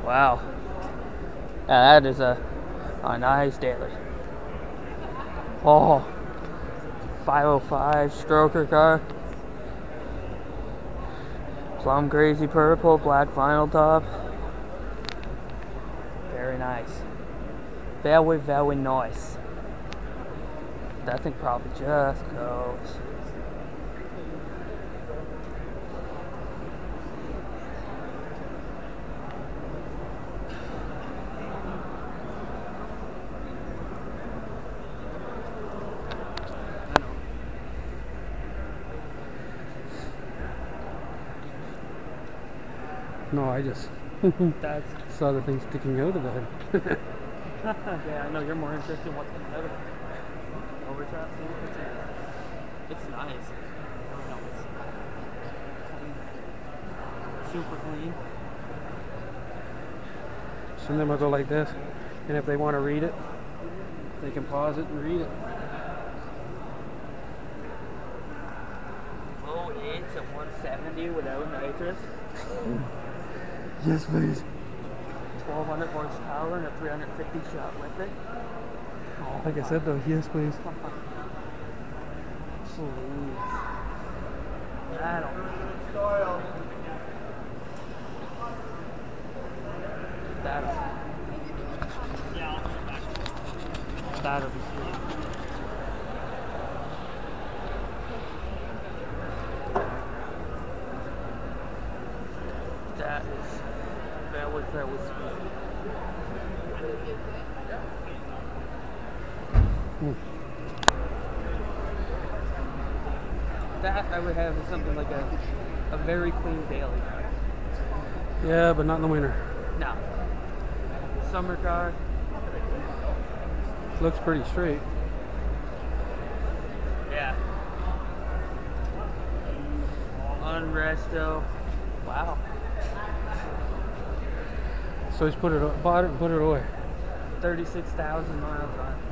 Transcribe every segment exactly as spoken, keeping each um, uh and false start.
Wow. Yeah, that is a, a nice daily. Oh, five oh five stroker car. Plum crazy purple, black vinyl top. Very nice. Very, very nice. That thing probably just goes. No, I just That's saw the thing sticking out of it. yeah, I know you're more interested in what's coming out of it. Overdraft, see, it's, it's nice. I know it's clean. Super clean. Some of them will go like this, and if they want to read it, they can pause it and read it. Low eights at one seventy without nitrous. Yes, please. twelve hundred horsepower and a three hundred fifty shot with it. Oh, Like I said though, yes, please. Please. That'll. That'll. That'll be sweet. That is very, very sweet. Mm. That I would have is something like a, a very clean daily. Yeah, but not in the winter. No. Summer car. Looks pretty straight. Yeah. Unresto. Wow. So he's put it, bought it and put it away. thirty-six thousand miles on it.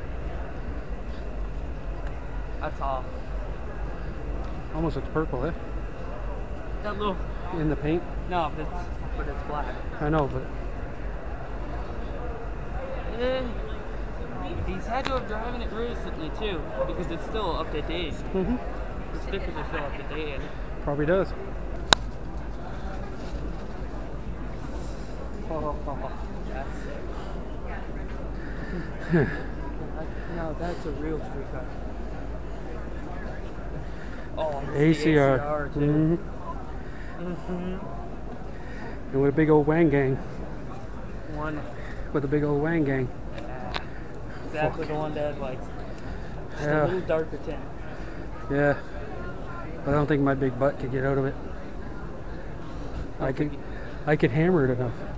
That's all. Almost looks purple, eh? That little. In the paint. No, but it's, but it's black. I know, but Eh, he's had to have driven it recently too, because it's still up to date. mm-hmm. The stickers are still up to date. Probably does. Oh, oh, oh. That's sick. No, that's a real street car. Oh, A C R. A C R too. Mm-hmm. Mm-hmm. And with a big old wang gang. One. With a big old wang gang. Yeah. Exactly Fuck. the one Dad likes. Just Yeah. a little darker tint. Yeah. But I don't think my big butt could get out of it. I could, I could hammer it enough.